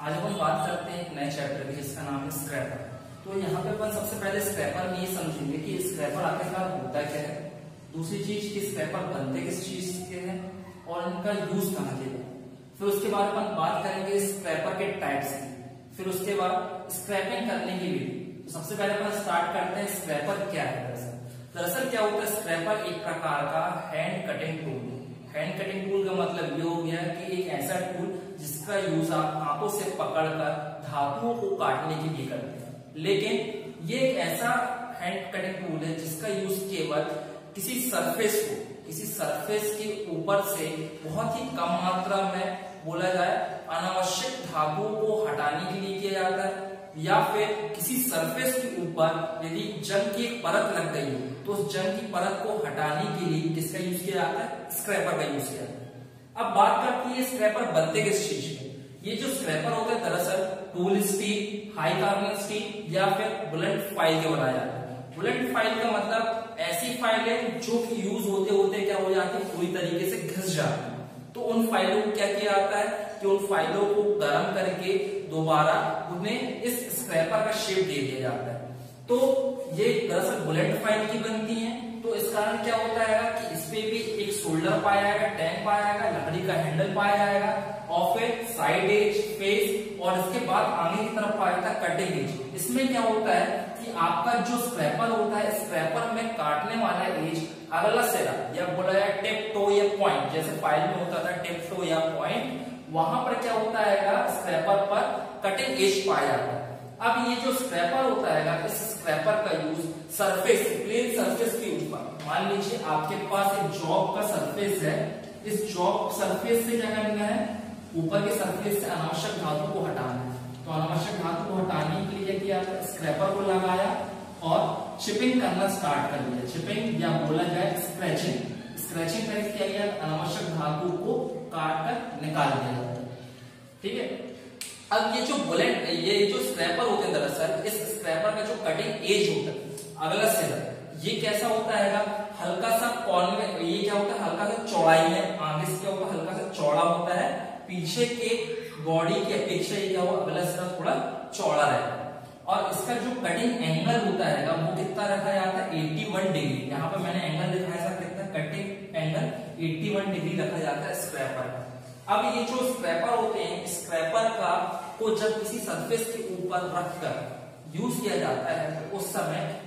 आज अपन बात करते हैं एक नए चैप्टर की जिसका नाम है स्क्रैपर। तो यहाँ पे अपन सबसे पहले स्क्रैपर में ये समझेंगे कि स्क्रैपर आखिरकार होता क्या है, दूसरी चीज कि स्क्रैपर बनते किस चीज के हैं और इनका यूज कहाँ के लिए। फिर उसके बाद अपन बात करेंगे स्क्रैपर के टाइप्स की, फिर उसके बाद स्क्रैपिंग करने की विधि। तो सबसे पहले अपन स्टार्ट करते हैं स्क्रैपर क्या है। दरअसल क्या होता है, स्क्रैपर एक प्रकार का हैंड कटिंग टूल है। हैंड कटिंग टूल का मतलब ये हो गया कि एक ऐसा टूल जिसका यूज आप हाथों से पकड़कर धातुओं को काटने के लिए करते हैं, लेकिन ये एक ऐसा हैंड कटिंग टूल है जिसका यूज केवल किसी सरफेस के ऊपर से बहुत ही कम मात्रा में, बोला जाए अनावश्यक धातुओं को हटाने के लिए किया जाता है, या फिर किसी सरफेस के ऊपर यदि जंग की एक परत लग गई हो तो उस जंग की परत को हटाने के लिए किसका यूज किया जाता है, स्क्रैपर का यूज किया जाता है। अब बात करते हैं स्क्रैपर बनते किस चीज के। ये जो स्क्रैपर होता है दरअसल tool steel, high carbon steel या फिर बुलेट फाइल के बनाया जाता है। बुलेट फाइल का मतलब ऐसी फाइल है जो कि यूज होते होते क्या हो जाती है, पूरी तरीके से घिस जाती है। तो उन फाइलों को क्या किया जाता है कि उन फाइलों को गर्म करके दोबारा उन्हें इस स्क्रैपर का शेप दे दिया जाता है। तो ये दरअसल बुलेट फाइल की बनती है। तो इस कारण क्या होता है कि इस पे भी एक शोल्डर पाया जाएगा, टैंक पाया जाएगा, लकड़ी का हैंडल पाया जाएगा और फिर साइड एज, फेस और इसके बाद आगे की तरफ पाया जाता है कटिंग एज। इसमें क्या होता है कि आपका जो स्क्रैपर होता है, स्क्रैपर में काटने वाला एज अगला सिरा या बोला जाए टिप टो या पॉइंट, जैसे फाइल में होता था टिप टो या पॉइंट, वहां पर क्या होता है स्क्रैपर पर कटिंग एज पाया जाता है। अब ये जो स्क्रैपर होता है, इस स्क्रैपर का यूज सरफेस, प्लेन सरफेस के ऊपर, मान लीजिए आपके पास एक जॉब का सरफेस है, इस जॉब सरफेस से क्या करना है, ऊपर के सरफेस से अनावश्यक धातु को हटाना है। तो अनावश्यक धातु को हटाने के लिए क्या किया, स्क्रैपर को लगाया और चिपिंग करना स्टार्ट कर दिया। चिपिंग या बोला जाए स्क्रैचिंग करके क्या किया, अनावश्यक धातु को काट कर निकाल दिया। ठीक है। अब ये जो स्क्रैपर होते हैं, दरअसल इस स्क्रैपर का जो कटिंग एज होता है, अगला सिरा, ये कैसा होता है, हल्का सा कॉर्नर, ये क्या होता है, हल्का सा चौड़ाई में, आगे से क्या होता है, हल्का सा चौड़ा होता है, पीछे के बॉडी की अपेक्षा ये क्या हुआ, अगला सिरा थोड़ा चौड़ा रहता है। और इसका जो कटिंग एंगल होता है वो कितना रखा जाता है, 81 डिग्री। यहाँ पे मैंने एंगल दिखाया था कितना, कटिंग एंगल 81 डिग्री रखा जाता है स्क्रैपर का। अब ये जो स्क्रैपर होते हैं, स्क्रैपर का को जब किसी सरफेस के ऊपर रखकर यूज किया जाता है तो उस समय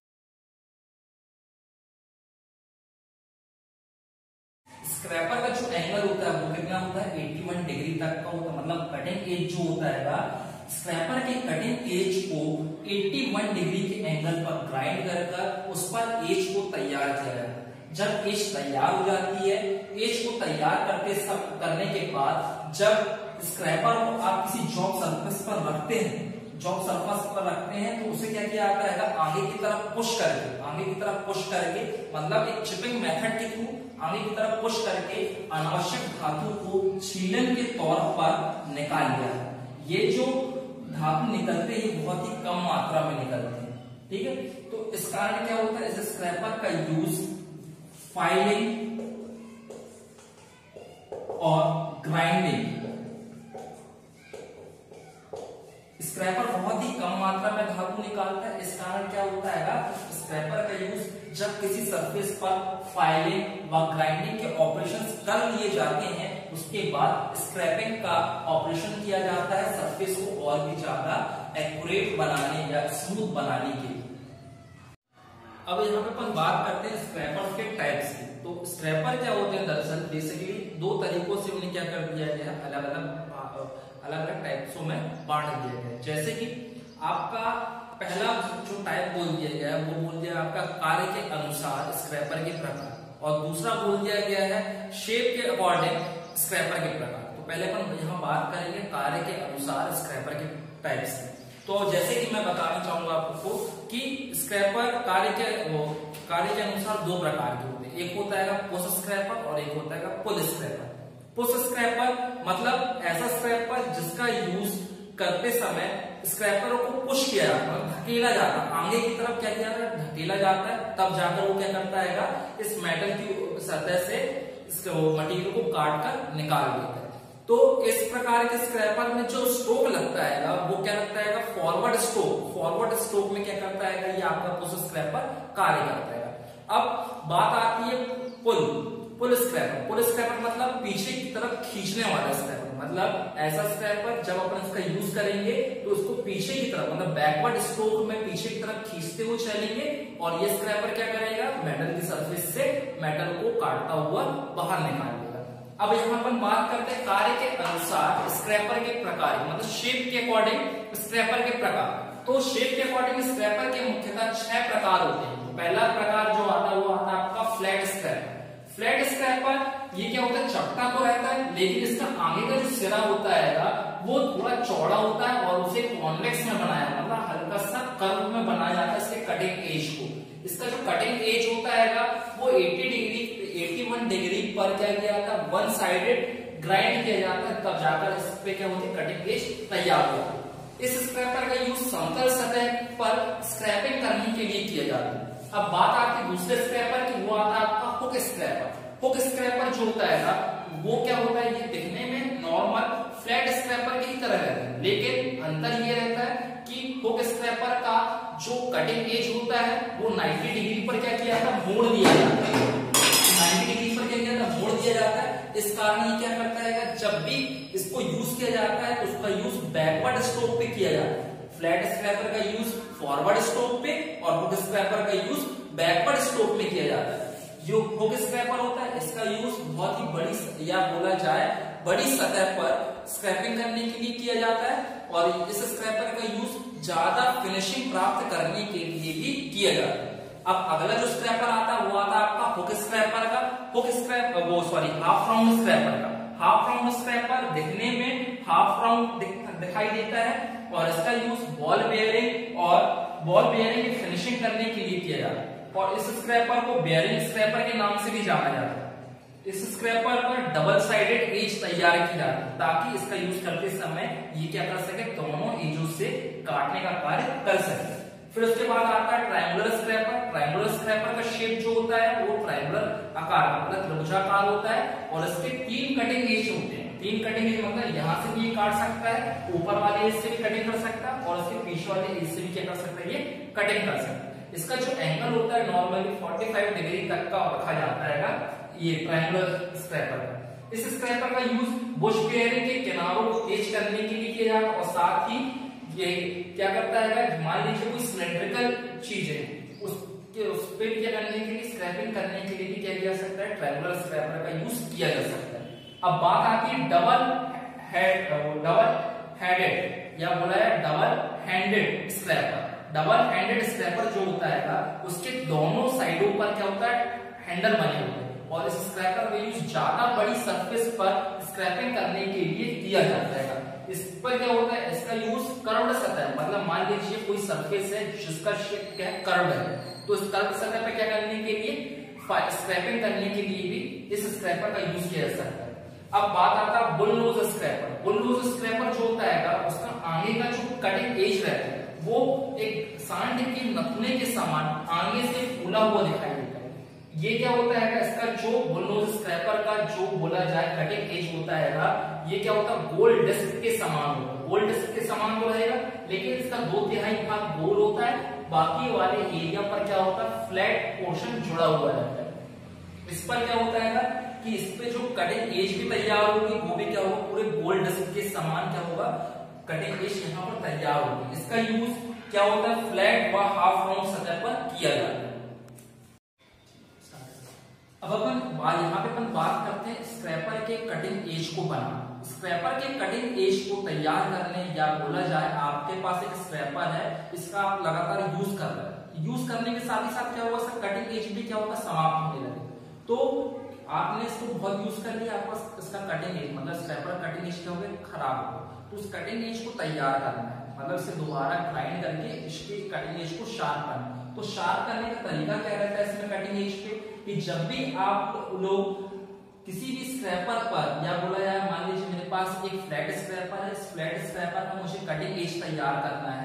स्क्रैपर का जो एंगल होता है वो कितना होता है, 81 डिग्री तक का होता है। मतलब कटिंग एज जो होता है, स्क्रैपर के कटिंग एज को 81 डिग्री के एंगल पर ग्राइंड कर उस पर एज को तैयार किया जाता है। जब एज तैयार हो जाती है, एज को तैयार करने के बाद जब स्क्रैपर को आप किसी जॉब सरफेस पर रखते हैं, तो उसे क्या किया जाता है, आगे की तरफ पुश करके मतलब एक चिपिंग मेथड के थ्रू आगे की तरफ पुश करके अनावश्यक धातु को छीलन के तौर पर निकाल दिया है। ये जो धातु निकलते हैं बहुत ही कम मात्रा में निकलते हैं। ठीक है। तो इस कारण क्या होता है, इस स्क्रैपर का यूज फाइलिंग और ग्राइंडिंग, स्क्रैपर बहुत ही कम मात्रा में धातु निकालता है। इस कारण क्या होता है, स्क्रैपर का यूज जब किसी सरफेस पर फाइलिंग व ग्राइंडिंग के ऑपरेशंस कर लिए जाते हैं, उसके बाद स्क्रैपिंग का ऑपरेशन किया जाता है सरफेस को और भी ज्यादा एक्यूरेट बनाने या स्मूथ बनाने के लिए। अब यहाँ पे अपन बात करते हैं स्क्रैपर के टाइप्स की। तो स्क्रैपर क्या होते हैं, दरअसल बेसिकली दो तरीकों से उन्हें क्या कर दिया गया है, अलग अलग टाइप्सों में बांट दिया गया है। जैसे कि आपका पहला जो टाइप बोल दिया गया है वो बोल दिया आपका कार्य के अनुसार स्क्रैपर के प्रकार, और दूसरा बोल दिया गया है शेप के अकॉर्डिंग स्क्रैपर के प्रकार। तो पहले अपन यहाँ बात करेंगे कार्य के अनुसार स्क्रैपर के टाइप्स की। तो जैसे कि मैं बताना चाहूंगा आपको कि स्क्रैपर कार्य के अनुसार दो प्रकार के होते हैं। एक होता है पुश स्क्रैपर और एक होता है पुल स्क्रैपर। पुश स्क्रैपर मतलब ऐसा स्क्रैपर जिसका यूज करते समय स्क्रैपर को पुश किया जाता है, धकेला जाता है, आगे की तरफ क्या किया जाता है, धकेला जाता है, तब जाकर वो क्या करता है, इस मेटल की सतह से इस मटेरियल को काट कर निकाल देता है। तो इस प्रकार के स्क्रैपर में जो स्ट्रोक लगता है वो क्या लगता है, फॉरवर्ड स्ट्रोक। फॉरवर्ड स्ट्रोक में क्या करता है, ये आपका पुश स्क्रैपर कार्य करता है। अब बात आती है पुल स्क्रैपर। पुल स्क्रैपर मतलब पीछे की तरफ खींचने वाला स्क्रैपर। मतलब ऐसा स्क्रैपर जब अपन इसका यूज करेंगे तो उसको पीछे की तरफ मतलब बैकवर्ड स्ट्रोक में पीछे की तरफ खींचते हुए चलेंगे और ये स्क्रैपर क्या करेगा, मेटल की सरफेस से मेटल को काटता हुआ बाहर निकाल देगा। अब यहाँ अपन बात करते हैं कार्य के अनुसार स्क्रैपर के प्रकार, मतलब शेप के अकॉर्डिंग स्क्रैपर के प्रकार। तो शेप के अकॉर्डिंग स्क्रैपर के मुख्यतः 6 प्रकार होते हैं। पहला प्रकार जो आता है वो आता है आपका फ्लैट स्क्रैपर। फ्लैट स्क्रैपर ये क्या होता है, चपटा तो रहता है लेकिन इसका आगे का जो सिरा होता है वो थोड़ा चौड़ा होता है और उसे कॉन्वेक्स में बनाया, मतलब हल्का सा कर्व में बनाया जाता है इसके कटिंग एज को। इसका जो कटिंग एज होता है वो 81 डिग्री पर क्या किया जाता है, वन साइडेड ग्राइंड किया जाता है, तब जाकर इस पे क्या होती है, कटिंग एज तैयार होता है। इस स्क्रैपर का यूज समतल सतह पर स्क्रैपिंग करने के लिए किया जाता है। अब बात आती है दूसरे स्क्रैपर की, वो आता है आपका हुक स्क्रैपर। हुक स्क्रैपर जो होता है वो क्या होता है, ये दिखने में नॉर्मल फ्लैट स्क्रैपर की तरह रहता है, लेकिन अंतर ये रहता है कि हुक स्क्रैपर का जो कटिंग एज होता है वो 90 डिग्री पर क्या किया जाता है, मोड़ दिया जाता है। 90 डिग्री पर क्या किया जाता है, मोड़ दिया जाता है। इस कारण ये क्या करता है, जब भी इसको यूज किया जाता है तो उसका यूज बैकवर्ड स्ट्रोक पे किया जाता है। फ्लैट स्क्रैपर का यूज फॉरवर्ड स्ट्रोक पे और हुक स्क्रैपर का यूज बैकवर्ड स्ट्रोक में किया जाता है। जो हुक स्क्रैपर होता है इसका यूज बहुत ही बड़ी या बोला जाए बड़ी सतह पर स्क्रैपिंग करने के लिए किया जाता है और इस स्क्रैपर का यूज ज्यादा फिनिशिंग प्राप्त करने के लिए भी किया जाता है। अब अगला जो स्क्रैपर आता है वो आता है आपका हुक स्क्रैपर का। हाफ राउंड स्क्रैपर का। हाफ राउंड स्क्रैपर दिखने में हाफ राउंड दिखाई देता है और इसका यूज बॉल बेयरिंग की फिनिशिंग करने के लिए किया जाता है और इस स्क्रैपर को बेयरिंग स्क्रैपर के नाम से भी जाना जाता है। इस स्क्रैपर पर डबल साइडेड एज तैयार की जाती है ताकि इसका यूज करते समय ये क्या कर सके, दोनों एजों से काटने का कार्य कर सके। फिर उसके बाद आता है ट्रायंगुलर स्क्रैपर। ट्रायंगुलर स्क्रैपर का शेप जो होता है वो ट्रायंगुलर आकार का मतलब त्रिभुजाकार होता है और इसके 3 कटिंग एज होते हैं। 3 कटिंग एज मतलब यहाँ से भी ये काट सकता है, ऊपर वाले एज से भी कटिंग कर सकता है और इसके पीछे वाले एज से भी क्या कर सकता है, ये कटिंग कर सकता है। इसका जो एंगल होता है नॉर्मली 45 डिग्री तक का रखा जाता है ये ट्रायंगुलर स्क्रैपर का। इस स्क्रैपर का यूज बुश बेयरिंग के किनारों को तेज करने के लिए किया जाता है और साथ ही ये क्या करता है, मान लीजिए कोई सिलेंड्रिकल चीज है उस पे क्या करने के लिए, स्क्रैपिंग करने के लिए भी क्या किया सकता है, ट्रायंगुलर स्क्रैपर का यूज किया जा सकता है। अब बात आती है डबल हेडेड या बोला है double handed scraper. Double handed scraper जो होता है उसके दोनों साइडों पर क्या होता है, हैंडल बने होते हैं और इस स्क्रैपर का यूज ज्यादा बड़ी सरफेस पर स्क्रैपिंग करने के लिए किया जाता है। इस पर क्या होता है, इसका यूज कर्व्ड सतह, मतलब मान लीजिए कोई सरफेस है जिसका शेप क्या है, कर्व है, तो इस कर्व सतह पर क्या करने के लिए, स्क्रैपिंग करने के लिए भी इस स्क्रैपर का यूज किया जा सकता है। अब बात आता है bull nose scraper. Bull nose scraper जो होता है उसका आगे का जो कटिंग एज रहता है वो एक सांड के नथुने के समान आगे से फूला हुआ दिखाई देता है। ये क्या होता है, इसका जो बुल नोज स्क्रैपर का जो बोला जाए कटिंग एज होता है ये क्या होता है, गोल डिस्क के समान होगा। गोल डिस्क के समान तो रहेगा लेकिन इसका 2/3 भाग गोल होता है, बाकी वाले एरिया पर क्या होता है, फ्लैट पोर्शन जुड़ा हुआ रहता है। इस पर क्या होता है कि इस पे जो कटिंग एज भी तैयार होगी वो भी क्या होगा, पूरे गोल डिस्क के समान क्या होगा, कटिंग एज यहाँ पर तैयार होगी। इसका यूज क्या होता है, फ्लैट व हाफ राउंड सतह पर किया जाता है। अब अपन यहाँ पे अपन बात करते हैं स्क्रैपर के कटिंग एज को बनाना। स्क्रैपर के कटिंग एज को तैयार करने या बोला जाए आपके पास एक स्क्रैपर है, इसका आप लगातार यूज कर रहे हैं, यूज करने के साथ ही साथ क्या होगा, कटिंग एज भी क्या होगा, समाप्त होने लगे। तो आपने इसको बहुत यूज कर लिया, आपको इसका कटिंग एज मतलब स्क्रैपर कटिंग एज क्या हो गया, खराब हो गया। तो उस कटिंग एज को तैयार करना है, मतलब इसे दोबारा ग्राइंड करके इसकी कटिंग एज को शार्प करना है। तो शार्प करने का तरीका क्या रहता है इसमें कटिंग एज पे, कि जब भी आप लोग किसी भी स्क्रैपर पर या बोला जाए, मान लीजिए मेरे पास एक फ्लैट स्क्रैपर है, इस फ्लैट स्क्रैपर में मुझे कटिंग एज तैयार करना है,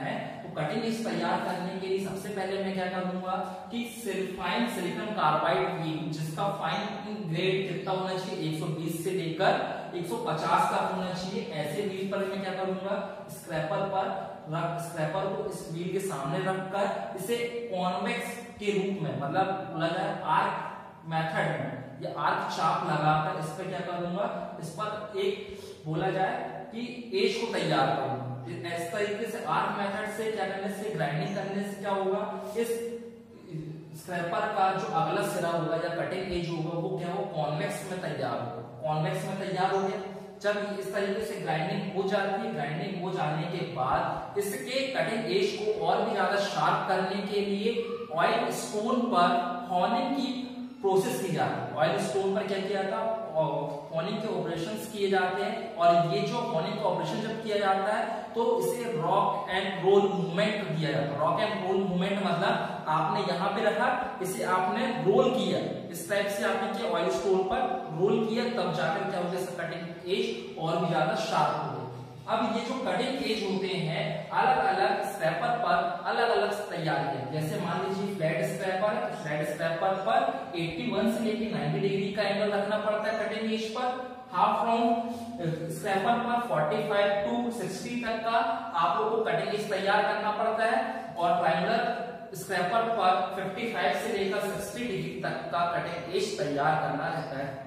तो कटिंग एज तैयार करने के लिए सबसे पहले मैं क्या करूंगा कि फाइन सिलिकॉन कार्बाइड व्हील जिसका फाइन ग्रेड कितना होना चाहिए 120 से लेकर 150 तक होना चाहिए, ऐसे व्हील पर मैं क्या करूंगा स्क्रैपर को इस व्हील के सामने रखकर इसे कॉन्वेक्स के रूप में मतलब बोला जाए आर्क मेथड में या आर्क चाप लगाकर इस पर क्या करूंगा, इस पर एक बोला जाए कि एज को तैयार करूंगा। इस तरीके से आर्क मेथड से क्या करने से ग्राइंडिंग करने से क्या होगा, इस स्क्रैपर का जो अगला सिरा होगा या कटिंग एज होगा वो क्या हो कॉन्वेक्स में तैयार होगा। कॉन्वेक्स में तैयार हो गया, जब इस तरीके से ग्राइंडिंग हो जाती है, ग्राइंडिंग हो जाने के बाद इसके कटिंग एज को और भी ज्यादा शार्प करने के लिए ऑयल स्टोन पर हॉनिंग की प्रोसेस की जाती है। ऑयल स्टोन पर क्या किया था, हॉनिंग के ऑपरेशंस किए जाते हैं, और ये जो हॉनिंग का ऑपरेशन जब किया जाता है तो इसे रॉक एंड रोल मूवमेंट दिया जाता है। रॉक एंड रोल मूवमेंट मतलब आपने यहाँ पे रखा, इसे आपने रोल किया, इस टाइप से आपने किया, ऑयल स्टोन पर रोल किया, तब जाकर क्या होगा कटिंग एज और भी ज्यादा शार्प हो गई। अब ये जो कटिंग एज होते हैं अलग अलग स्क्रैपर पर अलग अलग तैयार किए, जैसे मान लीजिए फ्लैट स्क्रैपर पर 81 से लेकर 90 डिग्री का एंगल रखना पड़ता है कटिंग एज पर। हाफ राउंड स्क्रैपर पर 45 टू 60 तक का आप लोगों को कटिंग एज तैयार करना पड़ता है, और ट्रायंगुलर स्क्रैपर पर 55 से लेकर 60 डिग्री तक का कटिंग एज तैयार करना रहता है।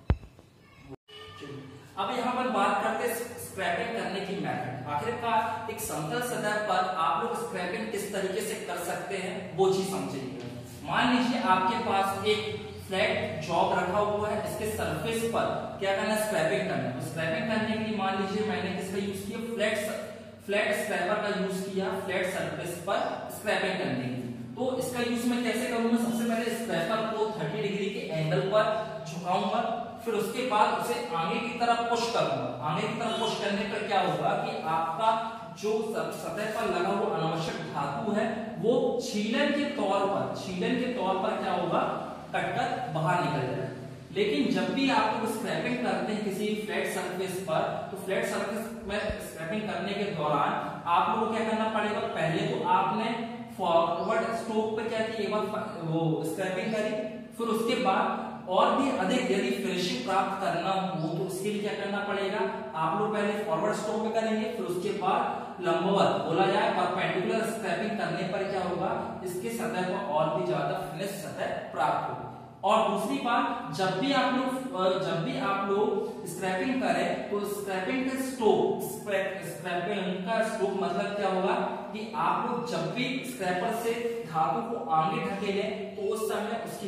अब यहाँ पर बात करते हैं स्क्रैपिंग करने की मेथड। आखिरकार एक समतल सतह पर आप लोग स्क्रैपिंग किस तरीके से कर सकते हैं वो चीज समझिए। मान लीजिए आपके पास एक फ्लैट जॉब रखा हुआ है, इसके सरफेस पर क्या करना है स्क्रैपिंग करना है। तो स्क्रैपिंग करने के लिए मान लीजिए मैंने किसका यूज किया, फ्लैट स्क्रैपर का यूज किया फ्लैट सरफेस पर स्क्रैपिंग करने के लिए। तो इसका यूज मैं कैसे करूंगा, सबसे पहले स्क्रैपर को 30 डिग्री के एंगल पर झुकाऊंगा, फिर उसके बाद उसे आगे की तरफ पुश करूंगा। आगे की तरफ पुश करने पर क्या होगा कि आपका जो सतह पर लगा हुआ अनावश्यक धातु है वो छीलन के तौर पर क्या होगा कटकर बाहर निकल जाएगा। लेकिन जब भी आप लोग स्क्रैपिंग करते हैं किसी फ्लैट सरफेस पर, तो फ्लैट सरफेस में स्क्रैपिंग करने के दौरान आप लोगों को क्या करना पड़ेगा, पहले तो आपने फॉरवर्ड स्ट्रोक पे क्या की वो स्क्रैपिंग करी, फिर उसके बाद और भी अधिक यदि फिनिशिंग प्राप्त करना हो तो उसके लिए क्या करना पड़ेगा, आप लोग पहले फॉरवर्ड स्ट्रोक पे करेंगे, फिर उसके बाद लंबवत बोला जाए परपेंडिकुलर स्क्रैपिंग करने पर क्या होगा इसके सतह पर और भी ज्यादा फिनिश सतह प्राप्त होगी। और दूसरी बात, जब भी आप लोग स्क्रैपिंग करें तो स्क्रैपिंग का स्ट्रोक मतलब क्या होगा कि आप लोग जब भी स्क्रैपर से धातु को आगे ढकेले तो उस समय उसकी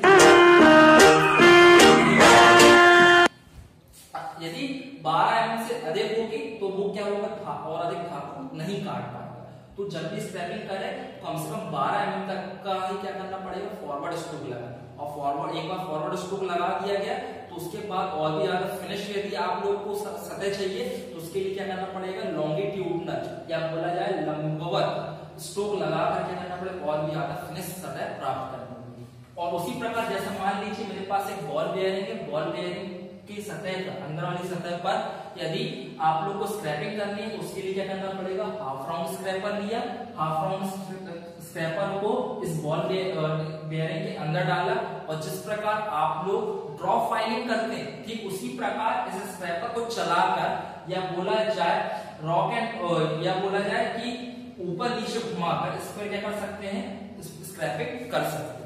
यदि 12 mm से अधिक होगी तो वो क्या होगा और अधिक धातु नहीं काट पाएगा। तो जब भी स्क्रैपिंग करें तो कम से कम 12 mm तक का ही क्या करना पड़ेगा फॉरवर्ड स्ट्रोक लगाना, और एक बार फॉरवर्ड स्ट्रोक लगा दिया गया तो उसके बाद और भी ज्यादा फिनिश यदि आप लोग को सतह चाहिए तो उसके लिए क्या करना पड़ेगा लॉन्गिट्यूडनल या बोला जाए लंबवत स्ट्रोक लगाकर क्या करना पड़ेगा और भी ज्यादा फिनिश सतह प्राप्त करनी होगी। और उसी प्रकार जैसा मान लीजिए मेरे पास एक बॉल बेयरिंग है, बॉल बेयरिंग की सतह पर अंदर वाली सतह पर यदि आप लोग को स्क्रैपिंग करनी है तो उसके लिए क्या करना पड़ेगा, हाफ राउंड स्क्रैपर लिया, हाफ राउंड स्क्रैपर को इस बॉल बेयरिंग के अंदर डाला, और जिस प्रकार आप लोग ड्रॉप फाइलिंग करते हैं ठीक उसी प्रकार इस स्क्रैपर को चलाकर या बोला जाए कि ऊपर नीचे घुमाकर इस पर क्या कर सकते हैं स्क्रैपिंग कर सकते हैं।